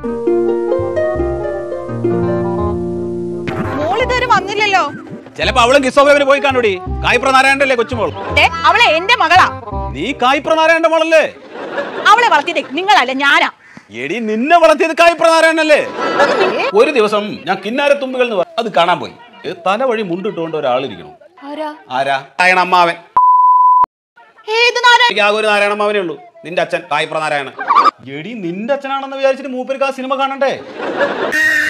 മോളിതുവരെ വന്നില്ലല്ലോ. ചിലപ്പോ അവളും കിസ്സോഗ്രഫിന് പോയി കാണൂടി. കായ്പ്രനാരായണല്ലേ കൊച്ചുമോൾ? അവളെ എന്റെ മകളാ. നീ കായ്പ്രനാരായണന്റെ മോളല്ലേ? അവളെ വളർത്തിയത് നിങ്ങളല്ല, ഞാനാ. എടി നിന്നെ വളർത്തിയത് കായ്പ്രനാരായണല്ലേ? ഒരു ദിവസം ഞാൻ കിന്നാരത്തുമ്പികൾ എന്ന് അത് കാണാൻ പോയി. തല വഴി മുണ്ടിട്ടുകൊണ്ട് ഒരാളിരിക്കണം. ആരാ? അമ്മാവൻ. ആകെ ഒരു നാരായണമ്മാവനേ ഉള്ളൂ. നിന്റെ അച്ഛൻ കായ്പ്രനാരായണൻ. എടി നിന്റെ അച്ഛനാണെന്ന് വിചാരിച്ചിട്ട് മൂപ്പർക്ക് ആ സിനിമ കാണണ്ടേ?